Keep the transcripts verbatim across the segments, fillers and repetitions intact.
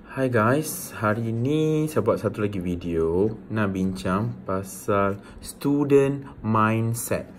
Hai guys, hari ini saya buat satu lagi video nak bincang pasal student mindset.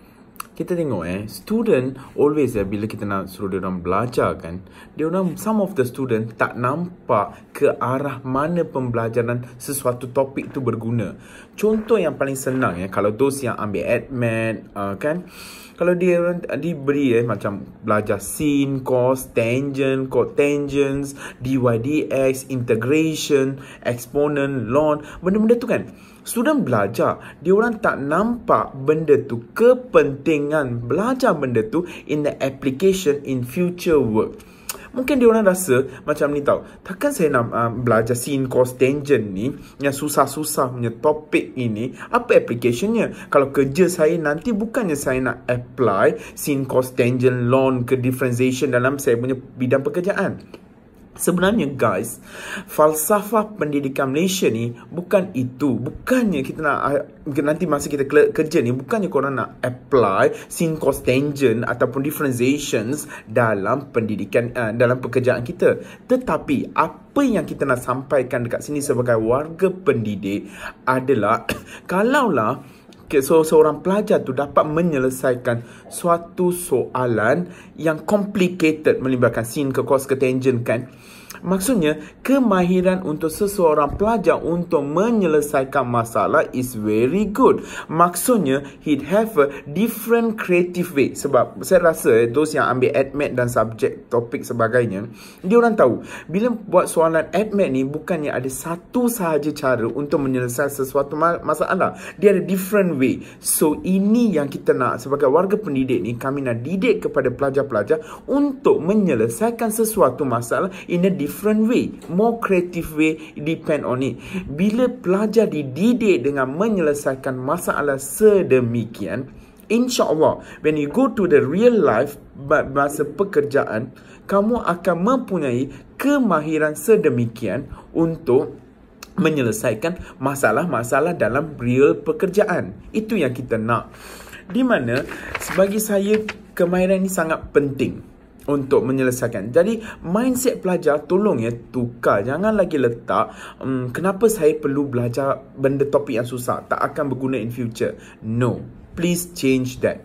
Kita tengok eh, student always eh, bila kita nak suruh dia orang belajar kan, dia orang, some of the student tak nampak ke arah mana pembelajaran sesuatu topik tu berguna. Contoh yang paling senang ya, kalau those yang ambil admat uh, kan, kalau dia diberi eh, macam belajar sin, cos, tangent, cotangents, dy dx, integration, exponent, ln, benda-benda tu kan, student belajar, dia orang tak nampak benda tu, kepentingan belajar benda tu in the application in future work. Mungkin dia orang rasa macam ni tau, takkan saya nak uh, belajar sin, cos, tangent ni yang susah-susah punya topik ini, apa applicationnya? Kalau kerja saya nanti bukannya saya nak apply sin, cos, tangent, ln ke differentiation dalam saya punya bidang pekerjaan. Sebenarnya guys, falsafah pendidikan Malaysia ni bukan itu. Bukannya kita nak nanti masa kita kerja ni, bukannya korang nak apply sin, cos, tangent ataupun differentiations dalam pendidikan uh, dalam pekerjaan kita. Tetapi apa yang kita nak sampaikan dekat sini sebagai warga pendidik adalah kalaulah So, seorang pelajar tu dapat menyelesaikan suatu soalan yang complicated melibatkan sin ke cos ke tangent kan, maksudnya kemahiran untuk seseorang pelajar untuk menyelesaikan masalah is very good. Maksudnya he'd have a different creative way. Sebab saya rasa those yang ambil admat dan subjek topik sebagainya, dia orang tahu bila buat soalan admat ni bukannya ada satu sahaja cara untuk menyelesaikan sesuatu masalah. Dia ada different way. So ini yang kita nak sebagai warga pendidik ni, kami nak didik kepada pelajar-pelajar untuk menyelesaikan sesuatu masalah in a different way, more creative way, depend on it. Bila pelajar dididik dengan menyelesaikan masalah sedemikian, insya-Allah when you go to the real life, masa pekerjaan, kamu akan mempunyai kemahiran sedemikian untuk menyelesaikan masalah-masalah dalam real pekerjaan. Itu yang kita nak. Di mana bagi saya kemahiran ini sangat penting untuk menyelesaikan. Jadi mindset pelajar tolong ya tukar. Jangan lagi letak um, kenapa saya perlu belajar benda topik yang susah, tak akan berguna in future. No, please change that.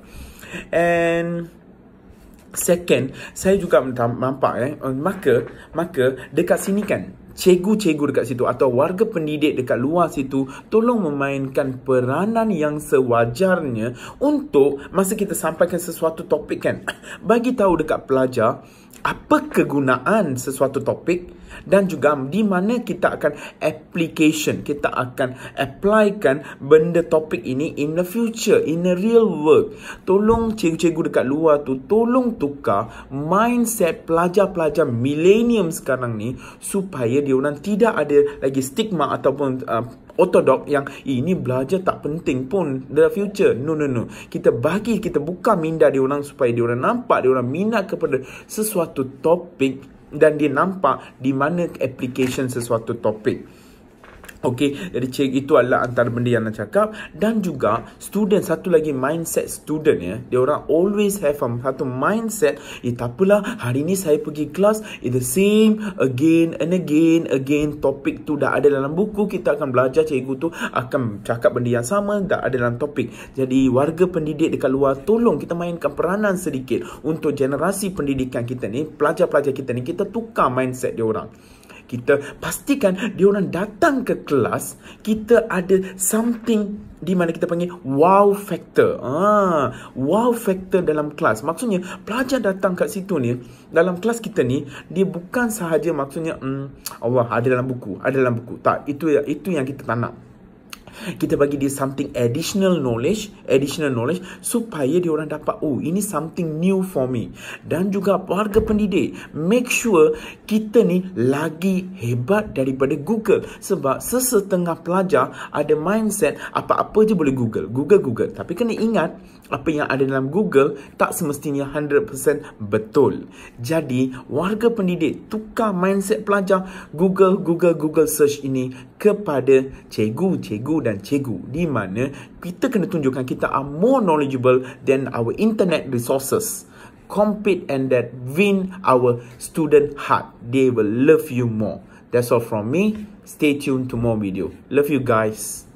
And second, saya juga nampak eh, maka maka dekat sini kan, cikgu-cikgu dekat situ atau warga pendidik dekat luar situ tolong memainkan peranan yang sewajarnya untuk masa kita sampaikan sesuatu topik kan, bagi tahu dekat pelajar apa kegunaan sesuatu topik dan juga di mana kita akan application, kita akan applykan benda topik ini in the future, in the real work. Tolong cikgu-cikgu dekat luar tu tolong tukar mindset pelajar-pelajar millennium sekarang ni supaya dia orang tidak ada lagi stigma ataupun uh, ortodok yang ini belajar tak penting pun dalam future. No, no, no. Kita bagi, kita buka minda dia orang supaya dia orang nampak, dia orang minat kepada sesuatu topik dan dia nampak di mana application sesuatu topik. Okey, jadi cik itu adalah antara benda yang nak cakap. Dan juga student, satu lagi mindset student ya, dia orang always have um, satu mindset, eh tak apalah, hari ni saya pergi kelas, it's the same again and again again, topik tu dah ada dalam buku, kita akan belajar, cikgu tu akan cakap benda yang sama, dah ada dalam topik. Jadi warga pendidik dekat luar, tolong kita mainkan peranan sedikit untuk generasi pendidikan kita ni, pelajar-pelajar kita ni, kita tukar mindset dia orang. Kita pastikan dia orang datang ke kelas, kita ada something di mana kita panggil wow factor. Ah, wow factor dalam kelas. Maksudnya pelajar datang kat situ ni, dalam kelas kita ni, dia bukan sahaja maksudnya hmm, Allah ada dalam buku, ada dalam buku. Tak, itu itu yang kita tak nak. Kita bagi dia something additional knowledge, additional knowledge supaya dia orang dapat, oh ini something new for me. Dan juga warga pendidik, make sure kita ni lagi hebat daripada Google. Sebab sesetengah pelajar ada mindset apa-apa je boleh Google, Google, Google. Tapi kena ingat, apa yang ada dalam Google tak semestinya one hundred percent betul. Jadi warga pendidik, tukar mindset pelajar, Google, Google, Google search ini kepada cikgu, cikgu dan cikgu, di mana kita kena tunjukkan kita are more knowledgeable than our internet resources. Compete and that win our student heart. They will love you more. That's all from me. Stay tuned to more video. Love you guys.